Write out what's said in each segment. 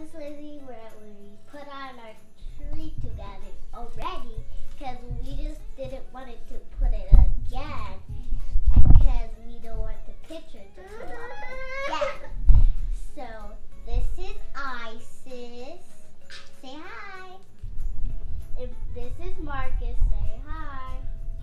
this, Lizzy, where we put on our tree together already because we just didn't want it to put it again because we don't want the picture to come up again. So this is Isis. Say hi. If this is Marcus, say hi.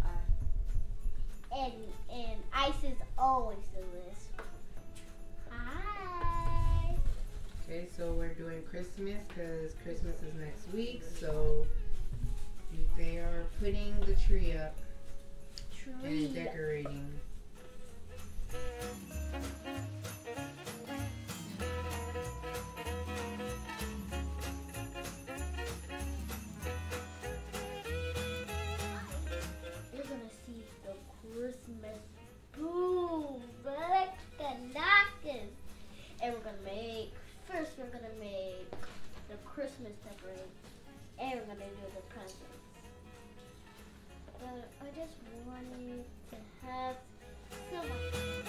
Hi. And Isis always do this. Hi. Okay, so we're doing Christmas because Christmas is next week. So they are putting the tree up and decorating. You're gonna see the Christmas boom, knockers. And first we're gonna make the Christmas decoration, and we're gonna do the presents. But I just wanted to have some.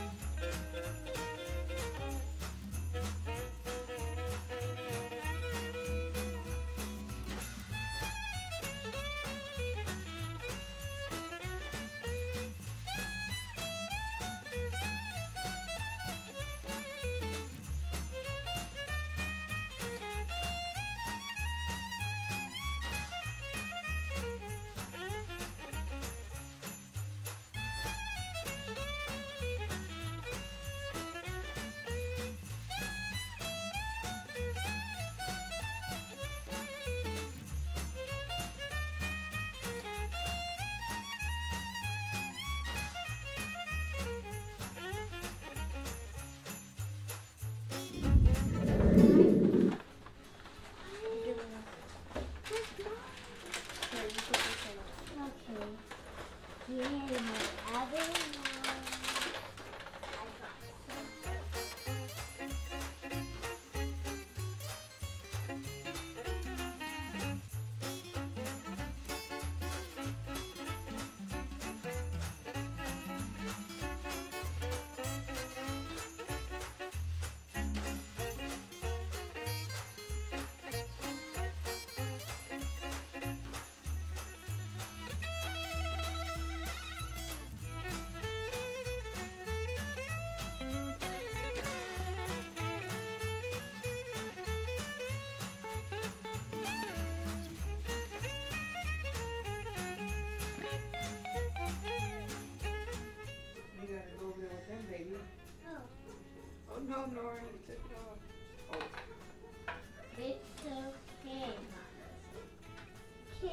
Oh no, Nora, you took it off. Oh. It's okay. Okay,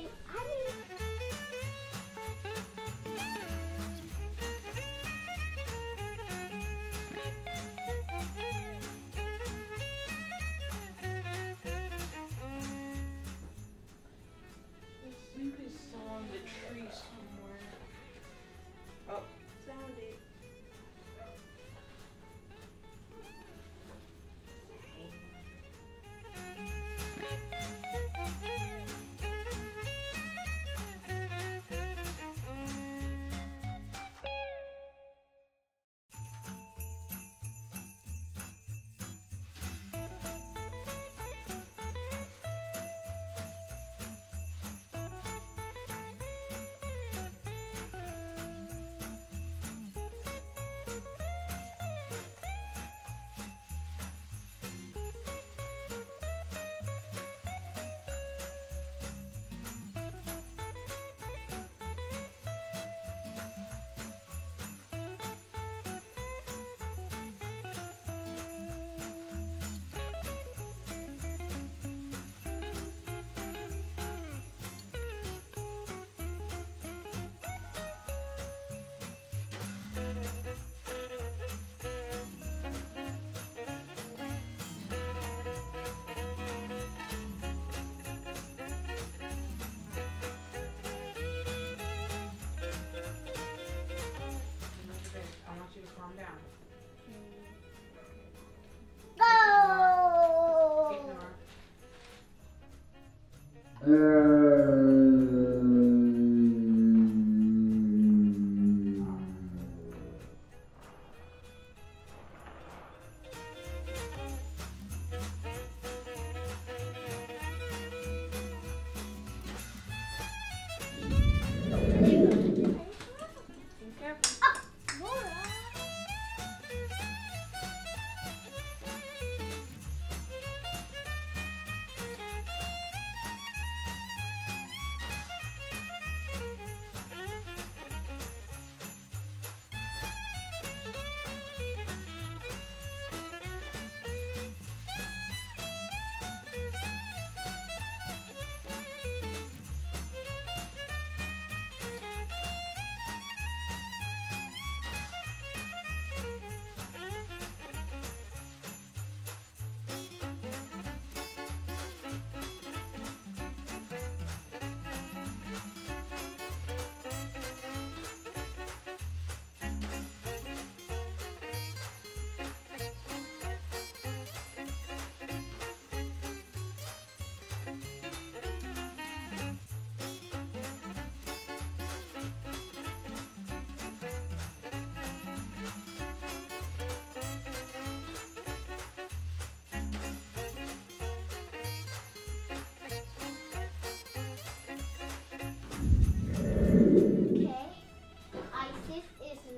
I think we saw the tree somewhere. Oh, found it.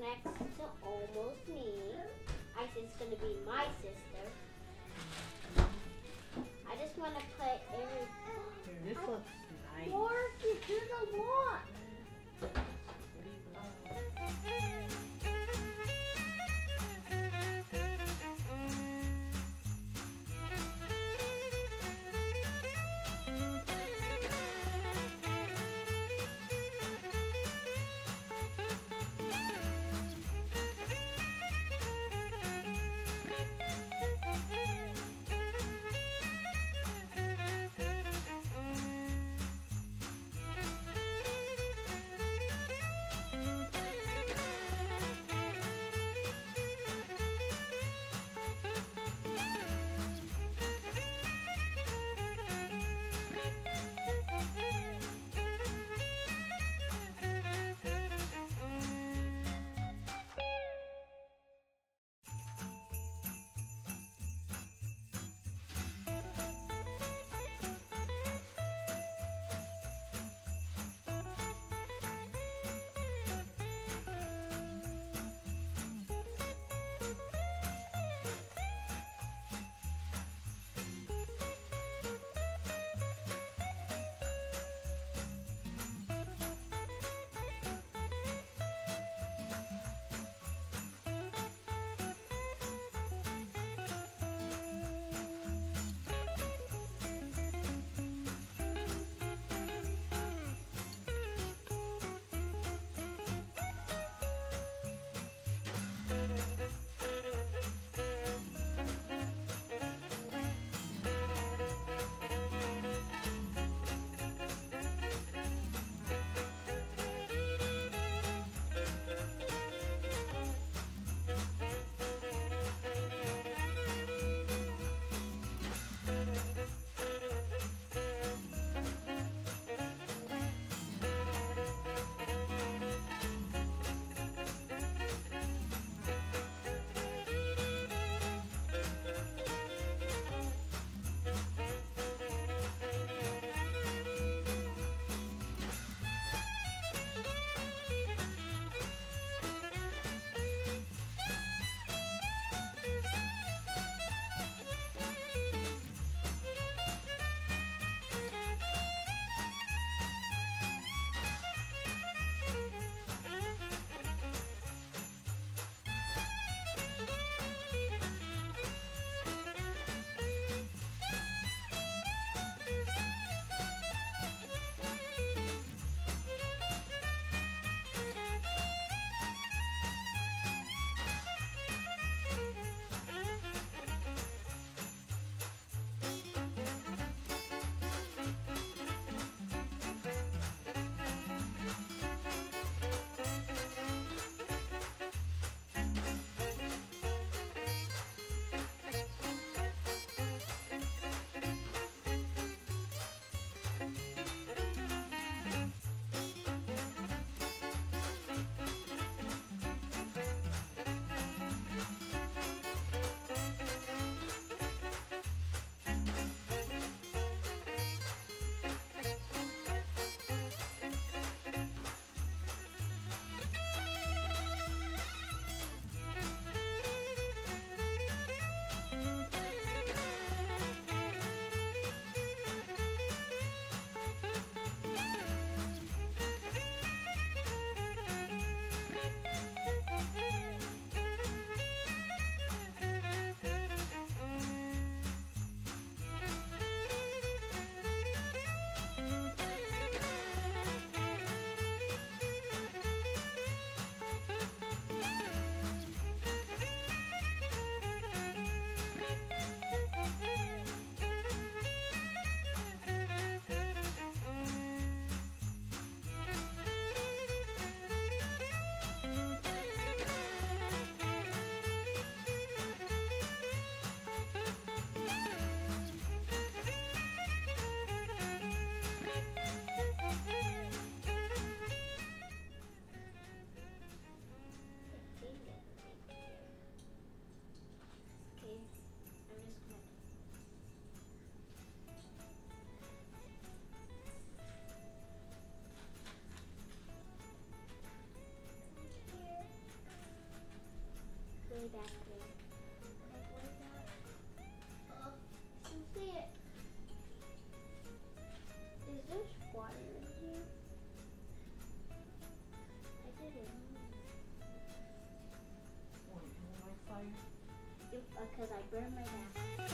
next to almost me. Isis is going to be my sister. I just want to put every... This looks nice. Mark, you did a lot. because I burned my back.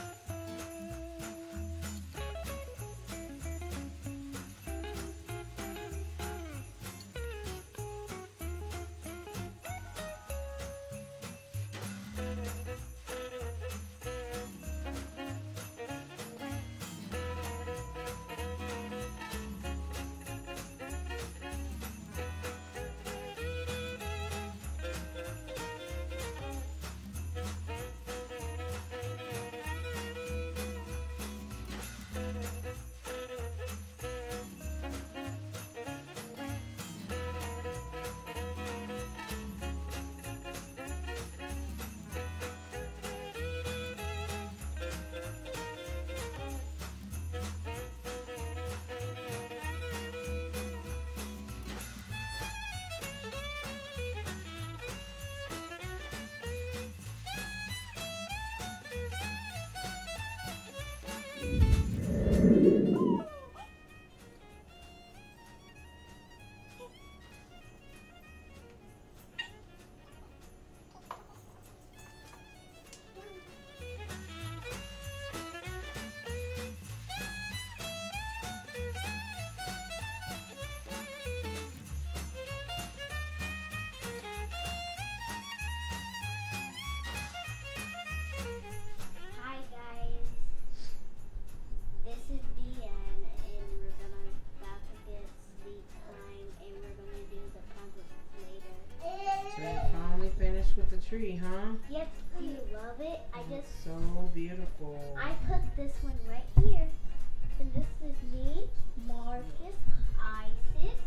With the tree, huh? Yep. Do you love it? It's so beautiful. I put this one right here. And this is me, Marcus, Isis,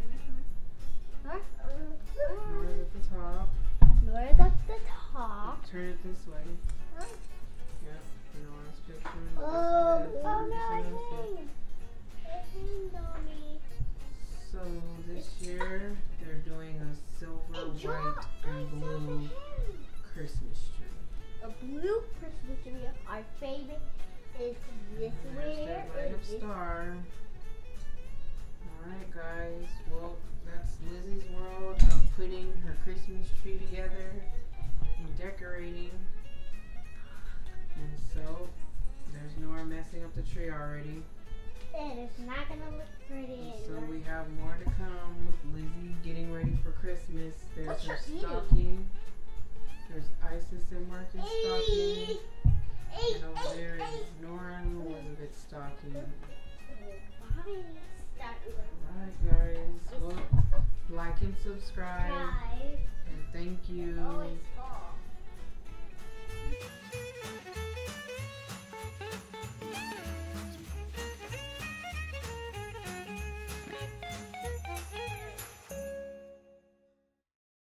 and Nora's at the top. Nora's at the top. Turn it this way. Huh? Yep. Nora's picture. Oh no, it hanged on me. So this year they're doing a silver, white, and blue Christmas tree. A blue Christmas tree. Our favorite is this way. Like a star. Alright guys, well that's Lizzy's world of putting her Christmas tree together and decorating. And so there's Nora messing up the tree already. And it's not gonna look pretty. So we have more to come with Lizzy getting ready for Christmas. There's What's her your stocking. There's Isis and Marcus stocking. And over there is Nora and Elizabeth's stocking. Alright guys, well, like and subscribe. And thank you.